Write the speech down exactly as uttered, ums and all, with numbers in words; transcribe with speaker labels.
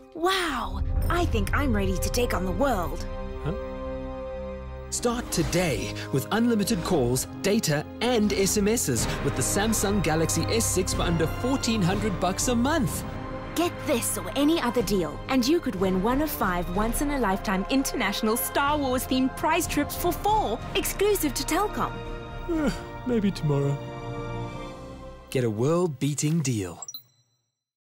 Speaker 1: Wow! I think I'm ready to take on the world.
Speaker 2: Huh? Start today with unlimited calls, data and S M Ses with the Samsung Galaxy S six for under fourteen hundred bucks a month.
Speaker 1: Get this or any other deal, and you could win one of five once-in-a-lifetime international Star Wars-themed prize trips for four, exclusive to Telkom.
Speaker 2: Uh, maybe tomorrow. Get a world-beating deal.